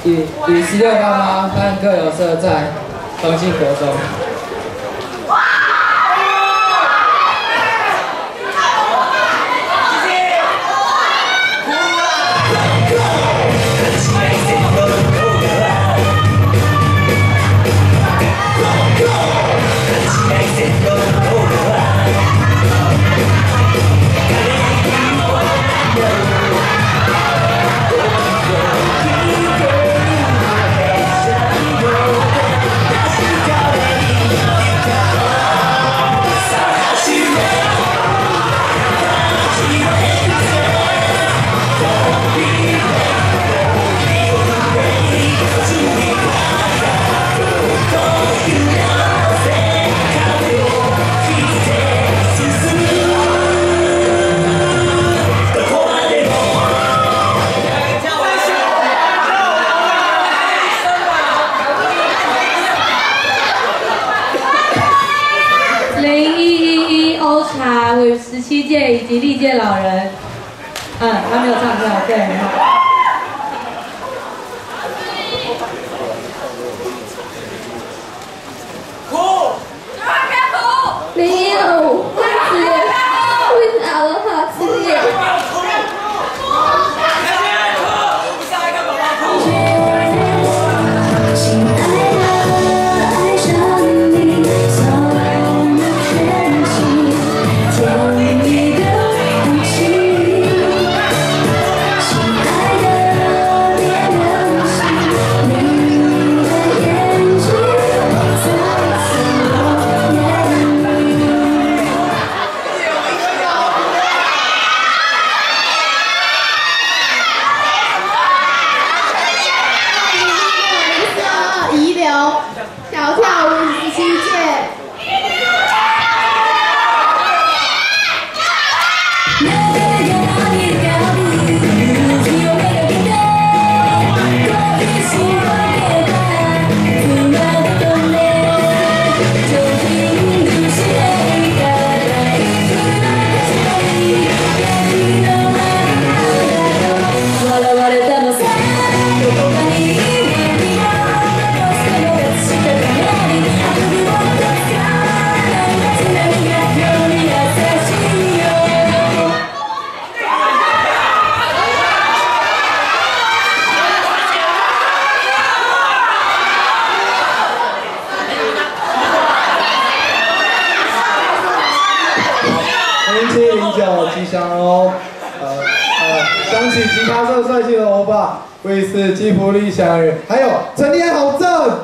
与16爸妈和各有社在同庆国中。 17届以及历届老人，他没有唱跳，对，很好。 哭， 没有，为啥我好吃耶？ 0709吉祥哦，响起吉他社帅气的欧巴，威斯基普利祥宇，还有陈立安好正。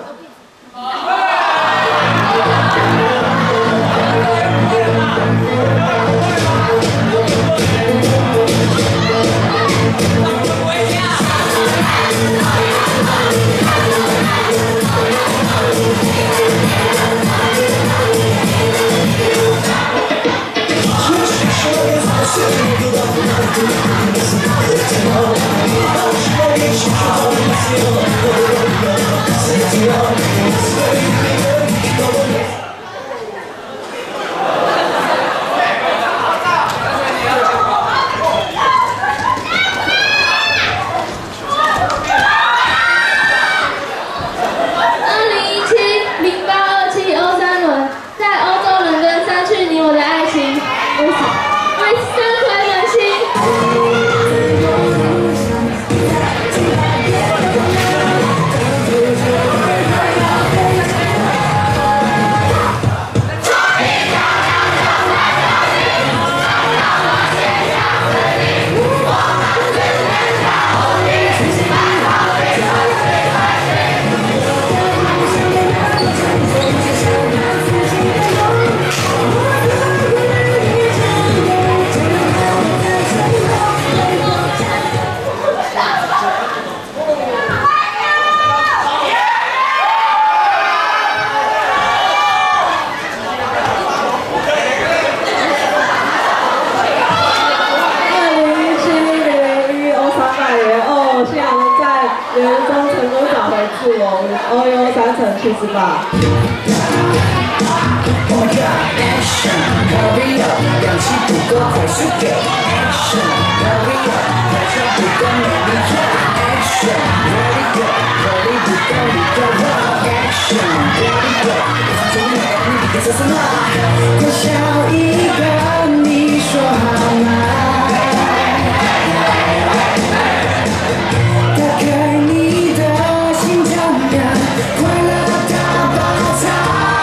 Action， 多少一个你说好吗？打开你的心跳呀，快乐大爆炸。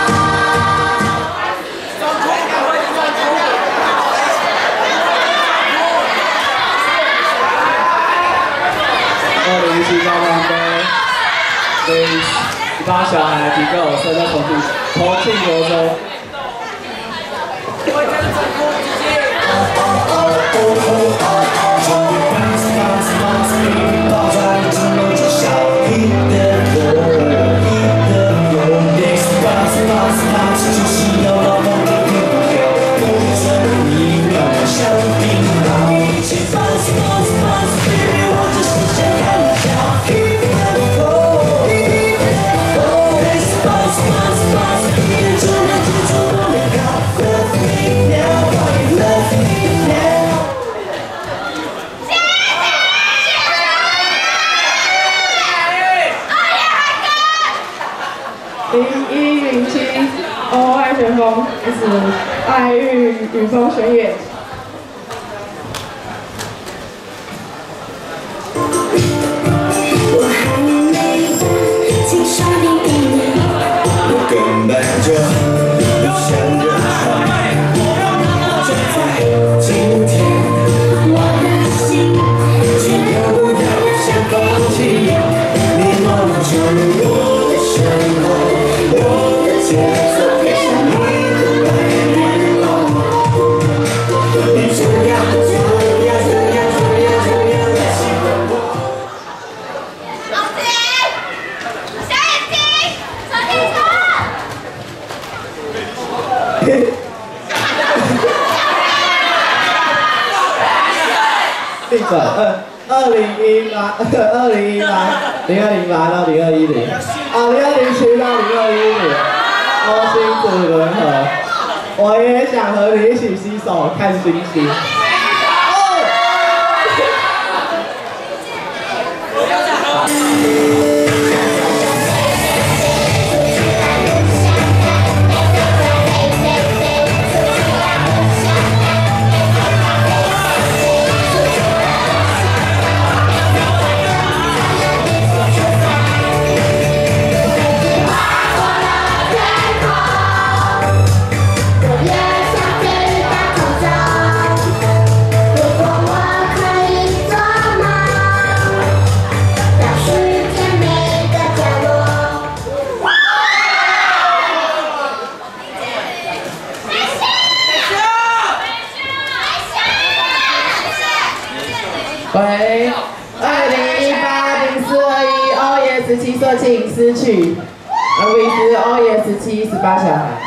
2017高中杯对18小孩体格有色在重庆国中。 0107 OI 旋风 S 爱玉雨风玄野。 我还没轻刷你给你，我根本就不想热爱。就在今天，我的心却得不到想放弃。你默默走入我的生活。我的节奏配上你的白面容，你重要的喜欢我。 老铁，小眼睛，小天使。 定准2018到2010，2017到2010，欧星子轮和，我也想和你一起洗手看星星。 喂，20180421 OES 7色请私曲，维斯 OES 7 18小孩。